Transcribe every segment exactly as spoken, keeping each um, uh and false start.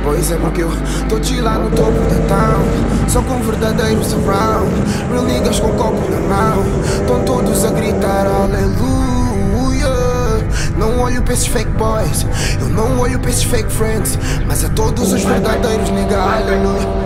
Pois é, porque eu tô de lá no topo da town, só com verdadeiros around. Real niggas com copo na mão, tão todos a gritar aleluia. Não olho pra esses fake boys, eu não olho pra esses fake friends, mas a todos os verdadeiros nigga, aleluia.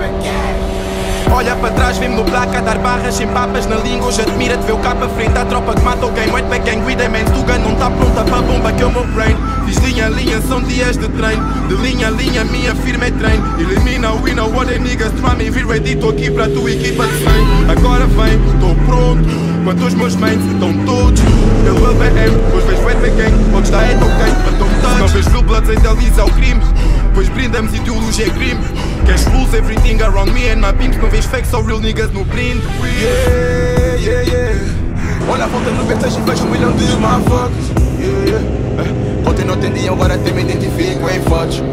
Olha para trás, vem-me no placa, dar barras sem papas na língua. Hoje admira-te ver o capa frente à tropa que mata alguém. Wait back and we man, Tuga não tá pronta para a bomba que é o meu brain. Fiz linha a linha, são dias de treino. De linha a linha, minha firma é treino. Elimina o winner, what the niggas try me. Vir ready, tô aqui para a tua equipa de cem. Agora vem, tô pronto. Quanto os meus mates estão todos pelo L B M, pois vês wait back gang. Onde está é tão quente, para tão touch. Não vês real bloods, idealiza o crime. Pois brindamos, ideologia é crime. Cash rules everything around me and my pimps. Não vês fake, só real niggas no brinde. Yeah, yeah, yeah. Olha a volta no B T X e vejo um milhão de motherfuckers. Yeah, yeah. Ontem não entendiam, agora até me identifico em fotos.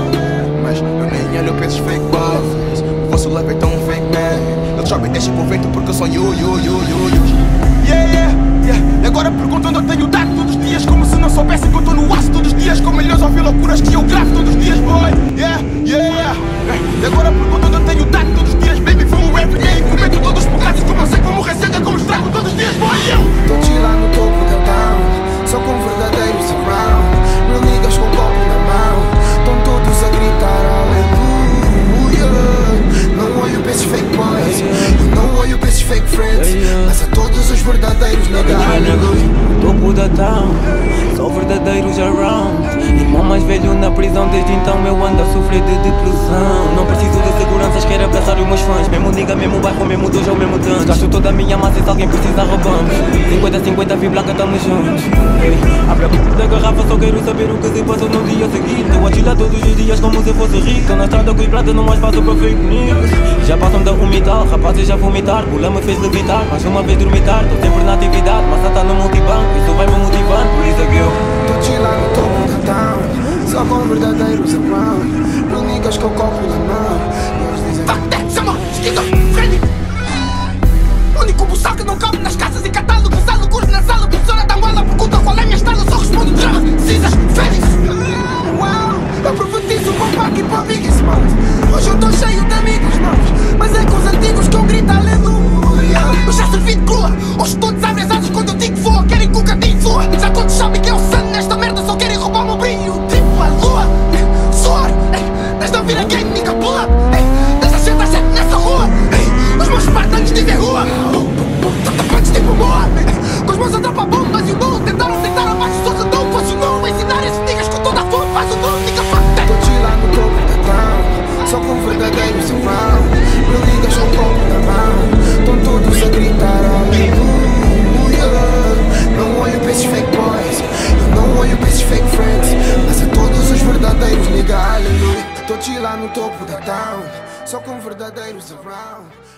Mas eu nem olho pra esses fake boys. O vosso love é tão fake, man. Eles jogam e deixam por vento porque eu sou you, you, you, you, you. Yeah, yeah, yeah. E agora perguntam onde eu tenho dado todos os dias, como se não soubessem que eu tô no aço todos os dias, com milhões a ouvir loucuras que eu gravo todos os dias, boy. Yeah, yeah, yeah. E agora perguntam onde eu tenho dado todos os dias, baby, fumo everyday. Cometo todos os bocados como eu sei que vou morrer cedo, é como estrago todos os dias, boy. Eu tô de lá no topo da town, só com verdadeiros around. Real niggas com copo na mão, estão todos a gritar aleluia. Não olho pra esses fake boys, eu não olho pra esses fake friends, mas a todos os verdadeiros nigga, aleluia. Topo da town, só verdadeiros around. Irmão mais velho na prisão, desde então eu ando a sofrer de depressão. Não preciso de seguranças, quero abraçar os meus fãs. Mesmo nigga, mesmo bairro, mesmo dojo, mesmo tanto. Gasto toda a minha massa e se alguém precisa roubamos. Cinquenta a cinquenta, vi blanca, tamo juntos. Ei, abre a boca da garrafa, só quero saber o que se passou no dia seguinte. Eu atiro todos os dias como se fosse rico. Tô na estrada com os pratos, não mais faço para fake news. Já passam da umidade, rapazes já vomitar. Pula me fez levitar, mais uma vez dormitar. Tô sempre na atividade, massa tá no multibanco. Isso vai me motivando, por isso é que eu tô de lá no topo da town, só com verdadeiros around. Real niggas com copo na mão, e eles dizem fuck that, chama, esquizofrénico. O único buçal que não cabe nas casas e catálogos. Alugos na sala, professora da anguela pergunta qual é a minha estrela, só respondo drama, cinzas, férias. Uau, eu profetizo para o Pac e para o Big Smalls. Hoje eu tô cheio de amigos novos, mas é com os antigos que eu grito aleluia. Eu já servi de crua, hoje todos abrem as asas quando eu digo voa. Querem que o gatinho voa, já todos sabem que é o sun nesta merda, só querem roubar o meu brilho. Tipo a lua, suor, desde a vir a game, nigga pull up. Desde a gente a gente nessa rua, os meus espartanos dizem rua. Tatapantes tipo boa, com os meus atrapa bombas e o dom. Tentaram tentar abaixo, só que não funcionou. Ensinar esses niggas com toda a fome, faz o nome, nigga fuck that. Tô de lá no topo da town, só com verdadeiros around. Real niggas com copo na mão, estão todos a gritar aleluia. Não olho pra esses fake boys, eu não olho pra esses fake friends, mas a todos os verdadeiros nigga, aleluia. Tô de lá no topo da town, só com verdadeiros around.